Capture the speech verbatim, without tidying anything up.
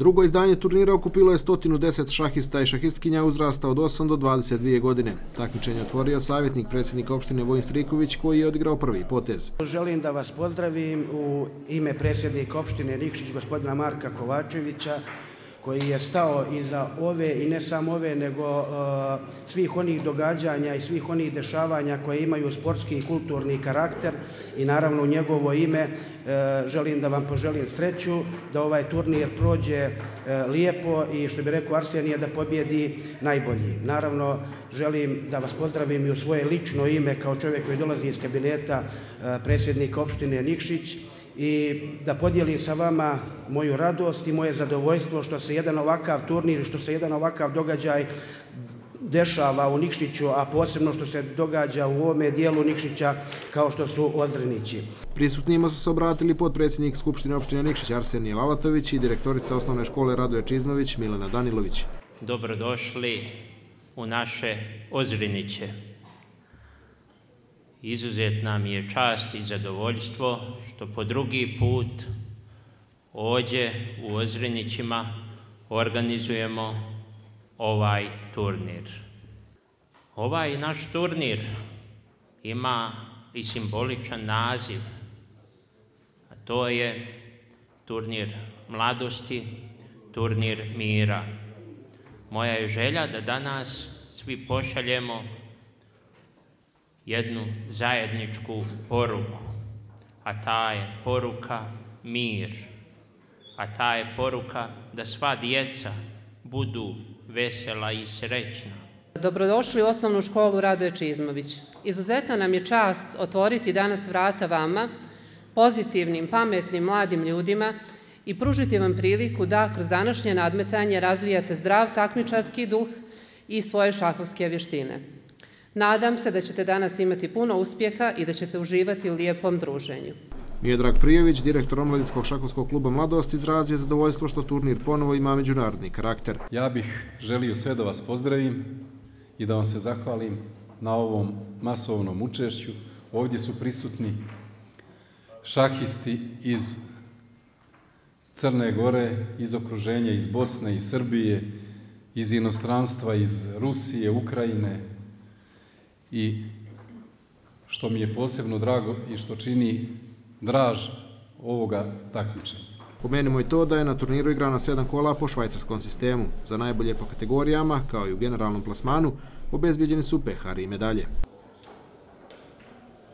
Drugo izdanje turnira okupilo je sto deset šahista i šahistkinja uzrasta od osam do dvadeset dvije godine. Takmičenje otvorio savjetnik predsjednika opštine Vojin Striković, koji je odigrao prvi potez. Želim da vas pozdravim u ime predsjednika opštine Nikšić, gospodina Marka Kovačevića, koji je stao iza ove i ne samo ove, nego uh, svih onih događanja i svih onih dešavanja koje imaju sportski i kulturni karakter, i naravno u njegovo ime uh, želim da vam poželim sreću, da ovaj turnir prođe uh, lijepo i, što bi rekao Arsenije, da pobjedi najbolji. Naravno, želim da vas pozdravim i u svoje lično ime kao čovjek koji dolazi iz kabineta uh, predsjednika opštine Nikšić, i da podijelim sa vama moju radost i moje zadovoljstvo što se jedan ovakav turnir, što se jedan ovakav događaj dešava u Nikšiću, a posebno što se događa u ovome dijelu Nikšića kao što su Ozrenići. Prisutnijima su se obratili potpredsjednik Skupštine opštine Nikšić Arsenije Lalatović i direktorica osnovne škole Radoje Čizmović Milena Danilović. Dobrodošli u naše Ozreniće. Izuzetna mi je čast i zadovoljstvo što po drugi put ovdje u Ozrenićima organizujemo ovaj turnir. Ovaj naš turnir ima i simboličan naziv, a to je turnir mladosti, turnir mira. Moja je želja da danas svi pošaljemo jednu zajedničku poruku, a ta je poruka mir, a ta je poruka da sva djeca budu vesela i srećna. Dobrodošli u osnovnu školu Radoje Čizmović. Izuzetna nam je čast otvoriti danas vrata vama, pozitivnim, pametnim, mladim ljudima, i pružiti vam priliku da kroz današnje nadmetanje razvijate zdrav takmičarski duh i svoje šahovske vještine. Nadam se da ćete danas imati puno uspjeha i da ćete uživati u lijepom druženju. Miodrag Prijević, direktor Omladinskog šahovskog kluba Mladost, izrazio zadovoljstvo što turnir ponovo ima međunarodni karakter. Ja bih želio sve da vas pozdravim i da vam se zahvalim na ovom masovnom učešću. Ovdje su prisutni šahisti iz Crne Gore, iz okruženja, iz Bosne, iz Srbije, iz inostranstva, iz Rusije, Ukrajine, i što mi je posebno drago i što čini draž ovoga takmičenja. Pomenimo i to da je na turniru igrano sedam kola po švajcarskom sistemu. Za najbolje po kategorijama, kao i u generalnom plasmanu, obezbijeđeni su pehari i medalje.